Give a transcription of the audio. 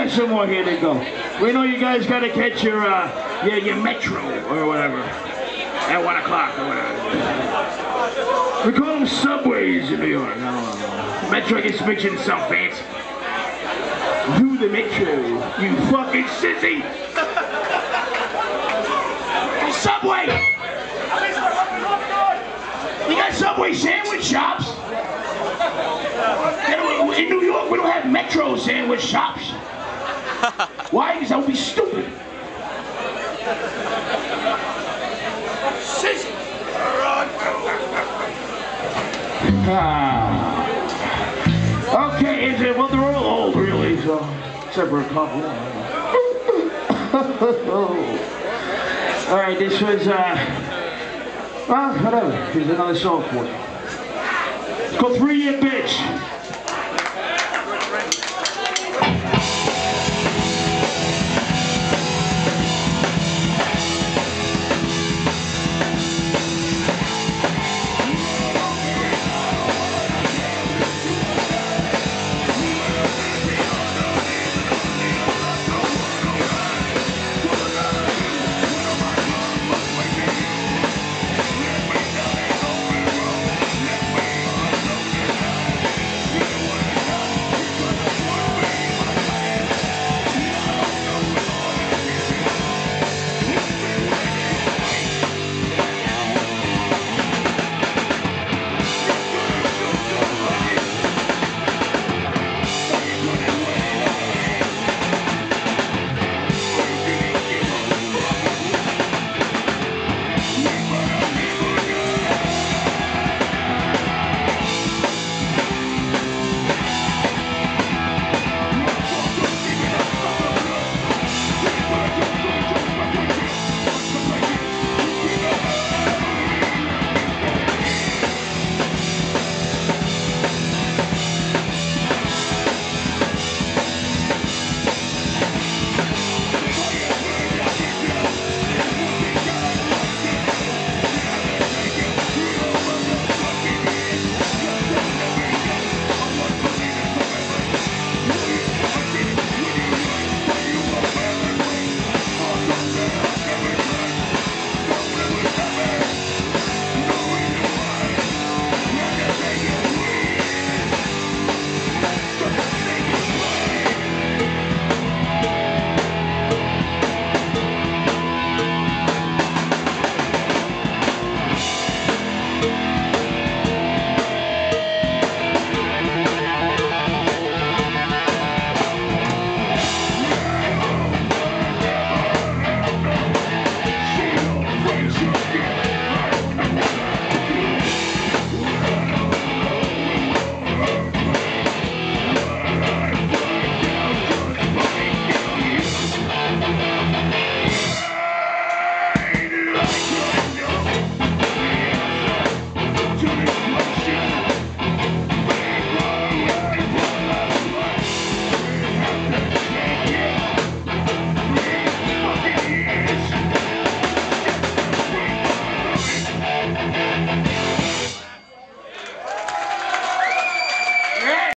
got some more here to go. We know you guys got to catch your metro or whatever at 1 o'clock or whatever. We call them subways in New York. I don't know. Metro gets pictured in some fancy. Do the metro, you fucking sissy. Subway. You got Subway sandwich shops. In New York, we don't have Metro sandwich shops. Why? Because that would be stupid. Sissy. Okay, is it? Well, they're all old, really, so except for a couple. All right, this was well, whatever. Here's another song for you. It's called 3 Year Bitch.